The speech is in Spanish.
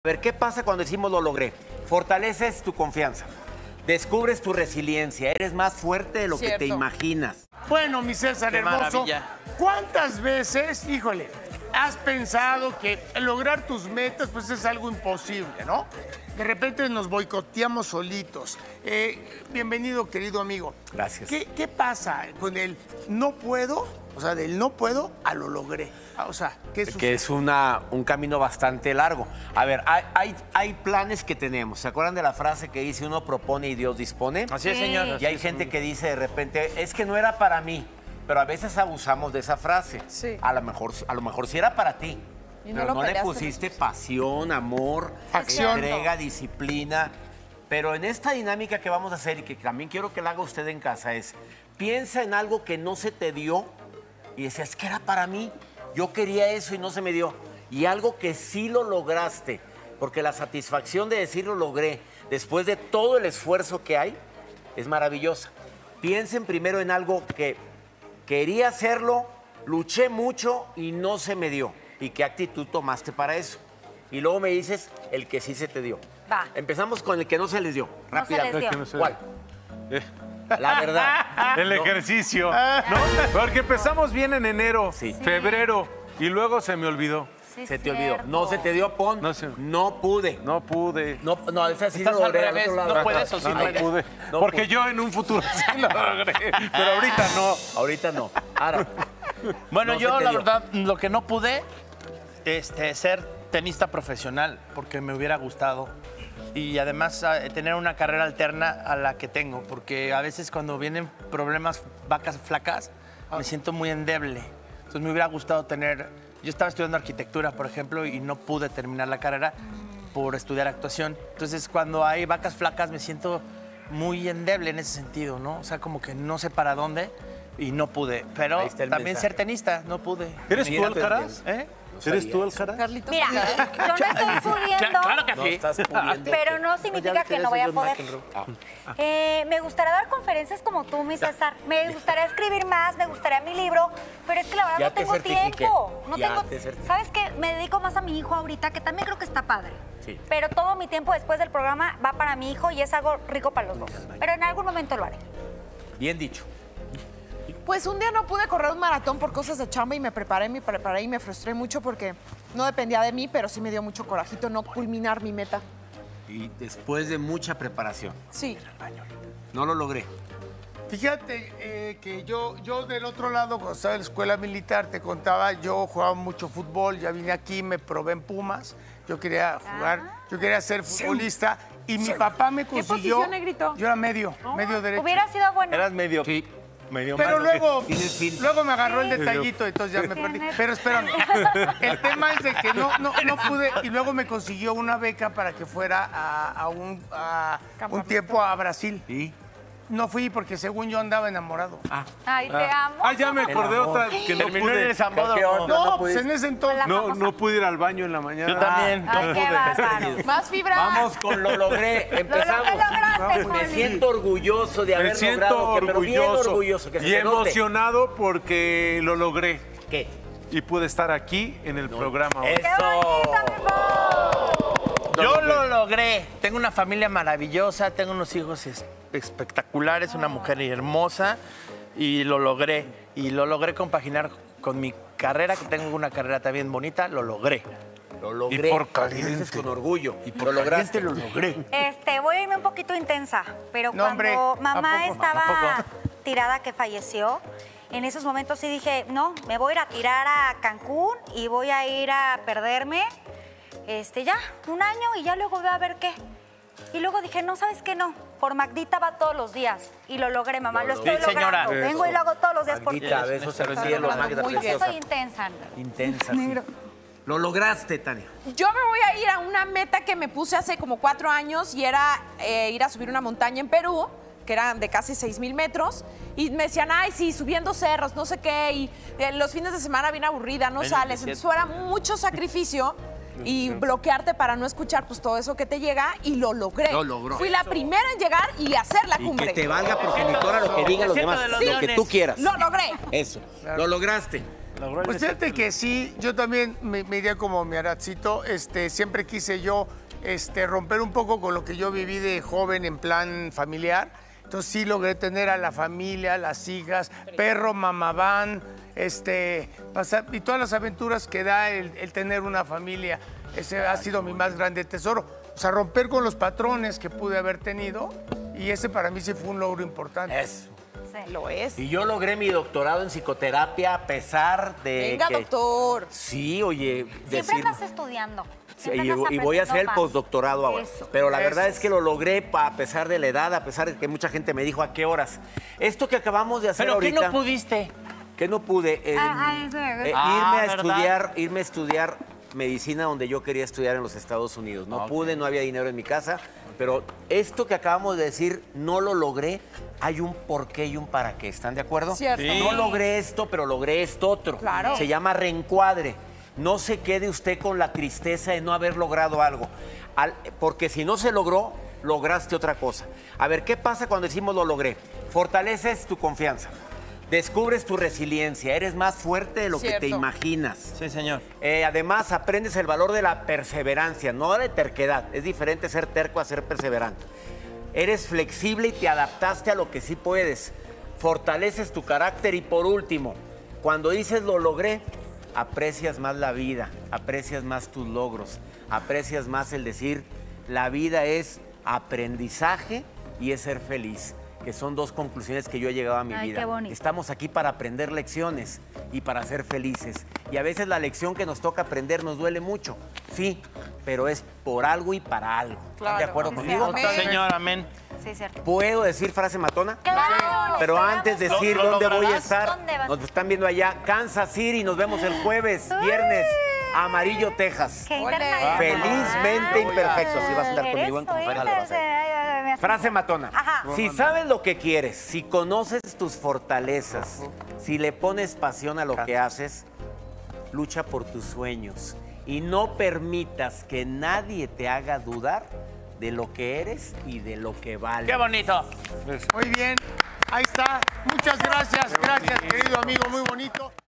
A ver, ¿qué pasa cuando decimos lo logré? Fortaleces tu confianza, descubres tu resiliencia, eres más fuerte de lo que te imaginas. Bueno, mi César Qué hermoso, maravilla. ¿cuántas veces, híjole, has pensado que lograr tus metas pues es algo imposible, ¿no? De repente nos boicoteamos solitos. Bienvenido, querido amigo. Gracias. ¿Qué pasa con el no puedo? O sea, del no puedo a lo logré. O sea, ¿qué sucede? Que es un camino bastante largo. A ver, hay planes que tenemos. ¿Se acuerdan de la frase que dice uno propone y Dios dispone? Así es, señor. Y hay gente que dice de repente, es que no era para mí. Pero a veces abusamos de esa frase. Sí. A lo mejor sí era para ti. Y no pero lo no le peleaste pusiste mucho. pasión, amor, Acción. entrega, disciplina. Pero en esta dinámica que vamos a hacer y que también quiero que la haga usted en casa es, piensa en algo que no se te dio y decías, es que era para mí, yo quería eso y no se me dio. Y algo que sí lo lograste, porque la satisfacción de decir lo logré, después de todo el esfuerzo que hay, es maravillosa. Piensen primero en algo que quería hacerlo, luché mucho y no se me dio. ¿Y qué actitud tomaste para eso? Y luego me dices el que sí se te dio. Va. Empezamos con el que no se les dio. No se les Rápidamente. dio. ¿Cuál? La verdad. El ejercicio. ¿No? Porque empezamos bien en enero, Sí. febrero, y luego se me olvidó. Sí, Se te cierto. olvidó. No se te dio, pon. No pude. No pude. No, esa sí Estás lo al logré. revés, otro lado. no puedes o sí No, no puedes. pude. No Porque pude. yo en un futuro sí lo logré. Pero ahorita no. Ahorita no. Ahora. Bueno, No yo se te la dio. verdad, lo que no pude, ser tenista profesional, porque me hubiera gustado. Y además tener una carrera alterna a la que tengo, porque a veces cuando vienen problemas, vacas flacas, me siento muy endeble. Entonces me hubiera gustado tener... Yo estaba estudiando arquitectura, por ejemplo, y no pude terminar la carrera por estudiar actuación. Entonces cuando hay vacas flacas me siento muy endeble en ese sentido, ¿no? O sea, como que no sé para dónde y no pude. Pero Ahí está el también mensaje. ser tenista, no pude. ¿Eres tú, Mira, Alcaraz? ¿Eh? ¿Eres tú, Alcaraz? Carlitos. Mira, yo no estoy pudiendo, Claro que No sí. estás pudiendo. pero no significa que no vaya a poder. Me gustaría dar conferencias como tú, mi César. Me gustaría escribir más, me gustaría mi libro, pero es que la verdad Ya no te tengo certifiqué. tiempo. No Ya tengo. te certifiqué. ¿Sabes qué? Me dedico más a mi hijo ahorita, que también creo que está padre. Sí. Pero todo mi tiempo después del programa va para mi hijo y es algo rico para los dos. Pero en algún momento lo haré. Bien dicho. Pues un día no pude correr un maratón por cosas de chamba y me preparé y me frustré mucho porque no dependía de mí, pero sí me dio mucho corajito no culminar mi meta. Y después de mucha preparación, Sí. no lo logré. Fíjate que yo del otro lado, cuando estaba en la escuela militar, te contaba, yo jugaba mucho fútbol, ya vine aquí, me probé en Pumas, yo quería jugar, yo quería ser futbolista y mi papá me consiguió... posición, negrito? Yo era medio derecho. Hubiera sido bueno. Eras medio... Sí. medio Pero malo. luego, Tienes fin. luego me agarró el detallito, entonces ya me perdí. Tienes- Pero espérame, el tema es de que no pude y luego me consiguió una beca para que fuera a un tiempo a Brasil. Sí. No fui porque según yo andaba enamorado. Ay, te amo. Ah, ya me acordé amor. otra que no Terminó en pude. el Zambódromo. Campeón. No, pues pudiste. en ese entonces. No pude ir al baño en la mañana. Yo también. Ay, qué bárbaro. Más fibra. Vamos con lo logré. Empezamos. Lo lograste, Me Juli. siento orgulloso de Me haber siento logrado, pero bien orgulloso orgulloso. Que se y te note. emocionado porque lo logré ¿Qué? y pude estar aquí en el programa hoy. ¡Qué bonito, mi amor! Yo lo logré. Tengo una familia maravillosa, tengo unos hijos espectaculares, una mujer hermosa y lo logré. Y lo logré compaginar con mi carrera, que tengo una carrera también bonita, lo logré. Lo logré. Y por Lo caliente. dices con orgullo. Y lo lograste. Lo logré. Voy a irme un poquito intensa, pero No, hombre, cuando mamá ¿a poco? estaba ¿A poco? tirada que falleció, en esos momentos sí dije, no, me voy a ir a tirar a Cancún y voy a ir a perderme ya un año y ya luego veo a ver qué. Y luego dije, no, ¿sabes qué? No, por Magdita va todos los días. Y lo logré, mamá, lo estoy Sí, señora. logrando. Vengo y lo hago todos los días por ti. Magdita, besos al cielo, Magda Muy bien. preciosa. Soy intensa. Intensa. Sí. Lo lograste, Tania. Yo me voy a ir a una meta que me puse hace como 4 años y era ir a subir una montaña en Perú, que eran de casi 6,000 metros. Y me decían, ay, sí, subiendo cerros, no sé qué. Y los fines de semana bien aburrida, no sales. Entonces era mucho sacrificio y bloquearte para no escuchar pues todo eso que te llega y lo logré. Lo logró. Fui la primera en llegar y hacer la Y cumbre. que te valga progenitora lo que digan los Desierto demás. de los Lo que Leones. tú quieras. Lo logré. Eso. Lo lograste. Logró el Pues fíjate desierto. que sí, yo también me iría como mi Aracito. Siempre quise yo romper un poco con lo que yo viví de joven en plan familiar. Entonces sí logré tener a la familia, las hijas, perro, mamaván, y todas las aventuras que da el tener una familia. Ese ha sido mi más grande tesoro. O sea, romper con los patrones que pude haber tenido. Y ese para mí sí fue un logro importante. Eso. Lo es. Y yo logré mi doctorado en psicoterapia a pesar de Venga, que... doctor. Sí, oye, Siempre decir... andas estudiando. Sí, Siempre y, andas y voy a hacer el aprendiendo más. postdoctorado ahora. Eso. Pero la verdad Eso. es que lo logré a pesar de la edad, a pesar de que mucha gente me dijo a qué horas. Esto que acabamos de hacer ¿Pero qué ahorita... no pudiste? Que no pude. Eso. Irme a estudiar medicina donde yo quería estudiar en los Estados Unidos. No pude, no había dinero en mi casa. Pero esto que acabamos de decir, no lo logré. Hay un porqué y un para qué. ¿Están de acuerdo? Cierto. Sí. No logré esto, pero logré esto otro. Claro. Se llama reencuadre. No se quede usted con la tristeza de no haber logrado algo. Porque si no se logró, lograste otra cosa. A ver, ¿qué pasa cuando decimos lo logré? Fortaleces tu confianza. Descubres tu resiliencia. Eres más fuerte de lo que te Cierto. imaginas. Sí, señor. Además, aprendes el valor de la perseverancia, no de terquedad. Es diferente ser terco a ser perseverante. Eres flexible y te adaptaste a lo que sí puedes. Fortaleces tu carácter y por último, cuando dices lo logré, aprecias más la vida, aprecias más tus logros, aprecias más el decir la vida es aprendizaje y es ser feliz. Que son dos conclusiones que yo he llegado a mi Ay, vida. qué bonito. Estamos aquí para aprender lecciones y para ser felices. Y a veces la lección que nos toca aprender nos duele mucho, sí, pero es por algo y para algo. ¿Están Claro. de acuerdo Sí, conmigo? amén. Señor, amén. Sí, cierto. ¿Puedo decir frase matona? ¡Claro! Pero antes de decir ¿Lo dónde voy a lograrás? estar, ¿Dónde vas? nos están viendo allá, Kansas City, nos vemos el jueves, viernes, Amarillo, Texas. ¡Qué Ole. internacional! Felizmente imperfecto. Si vas a andar conmigo en Eres conferencia, lo vas a ver. me hace- Frase matona. Ajá. Si sabes lo que quieres, si conoces tus fortalezas, si le pones pasión a lo que haces, lucha por tus sueños y no permitas que nadie te haga dudar de lo que eres y de lo que vales. ¡Qué bonito! Muy bien, ahí está. Muchas gracias, querido amigo, muy bonito.